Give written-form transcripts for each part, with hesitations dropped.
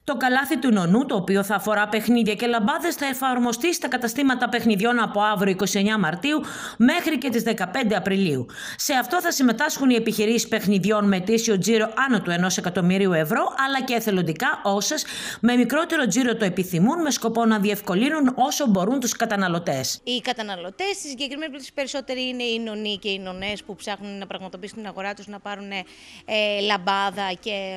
Το καλάθι του νονού, το οποίο θα αφορά παιχνίδια και λαμπάδες, θα εφαρμοστεί στα καταστήματα παιχνιδιών από αύριο 29 Μαρτίου μέχρι και τις 15 Απριλίου. Σε αυτό θα συμμετάσχουν οι επιχειρήσεις παιχνιδιών με ετήσιο τζίρο άνω του 1 εκατομμυρίου ευρώ, αλλά και εθελοντικά όσες με μικρότερο τζίρο το επιθυμούν, με σκοπό να διευκολύνουν όσο μπορούν τους καταναλωτές. Οι καταναλωτές, στη συγκεκριμένη περίπτωση, περισσότεροι είναι οι νονοί και οι νονές που ψάχνουν να πραγματοποιήσουν την αγορά τους, να πάρουν λαμπάδα και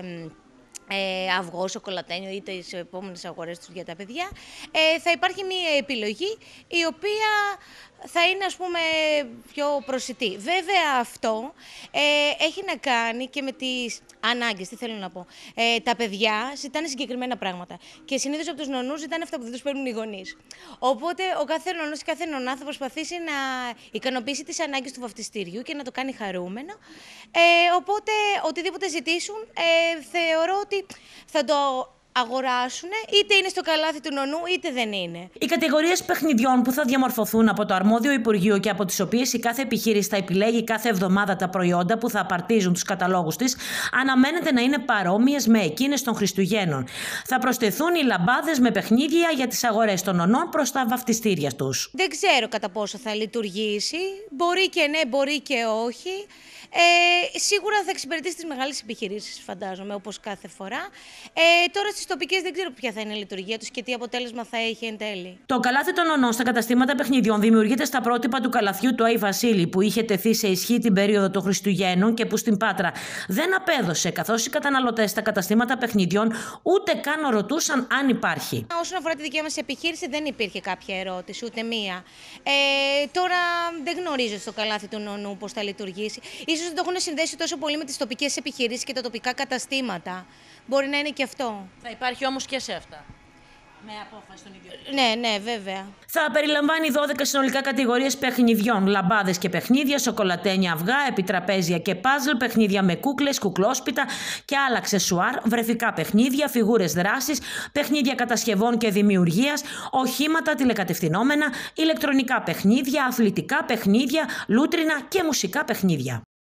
αυγό, σοκολατένιο ή τις επόμενες αγορές τους για τα παιδιά. Θα υπάρχει μια επιλογή η οποία θα είναι, ας πούμε, πιο προσιτή. Βέβαια αυτό έχει να κάνει και με τις ανάγκες. Τι θέλω να πω. Τα παιδιά ζητάνε συγκεκριμένα πράγματα και συνήθως από τους νονούς ζητάνε αυτά που δεν τους παίρνουν οι γονείς. Οπότε ο κάθε νονός και κάθε νονά θα προσπαθήσει να ικανοποιήσει τις ανάγκες του βαφτιστήριου και να το κάνει χαρούμενο. Οπότε οτιδήποτε ζητήσουν θεωρώ ότι θα το αγοράσουν, είτε είναι στο καλάθι του νονού, είτε δεν είναι. Οι κατηγορίες παιχνιδιών που θα διαμορφωθούν από το αρμόδιο Υπουργείο και από τις οποίες η κάθε επιχείρηση θα επιλέγει κάθε εβδομάδα τα προϊόντα που θα απαρτίζουν τους καταλόγους της, αναμένεται να είναι παρόμοιες με εκείνες των Χριστουγέννων. Θα προσθεθούν οι λαμπάδες με παιχνίδια για τις αγορές των νονών προς τα βαφτιστήρια τους. Δεν ξέρω κατά πόσο θα λειτουργήσει. Μπορεί και ναι, μπορεί και όχι. Σίγουρα θα εξυπηρετήσει τις μεγάλες επιχειρήσεις, φαντάζομαι, όπως κάθε φορά. Τώρα στις τοπικές δεν ξέρω ποια θα είναι η λειτουργία τους και τι αποτέλεσμα θα έχει εν τέλει. Το καλάθι των νονών στα καταστήματα παιχνιδιών δημιουργείται στα πρότυπα του καλαθιού του Άι Βασίλη, που είχε τεθεί σε ισχύ την περίοδο των Χριστουγέννων και που στην Πάτρα δεν απέδωσε, καθώς οι καταναλωτές στα καταστήματα παιχνιδιών ούτε καν ρωτούσαν αν υπάρχει. Όσον αφορά τη δικιά μας επιχείρηση, δεν υπήρχε κάποια ερώτηση, ούτε μία. Τώρα δεν γνωρίζω στο καλάθι του νονού πώς θα λειτουργήσει. Ίσως δεν το έχουν συνδέσει τόσο πολύ με τις τοπικές επιχειρήσεις και τα τοπικά καταστήματα. Μπορεί να είναι και αυτό. Θα υπάρχει όμως και σε αυτά. Με απόφαση των ιδιωτικών. Ναι, βέβαια. Θα περιλαμβάνει 12 συνολικά κατηγορίες παιχνιδιών, λαμπάδες και παιχνίδια, σοκολατένια, αυγά, επιτραπέζια και παζλ, παιχνίδια με κούκλες, κουκλόσπιτα και άλλα αξεσουάρ, βρεφικά παιχνίδια, φιγούρες δράσης, παιχνίδια κατασκευών και δημιουργίας, οχήματα τηλεκατευθυνόμενα, ηλεκτρονικά παιχνίδια, αθλητικά παιχνίδια, λούτρινα και μουσικά παιχνίδια.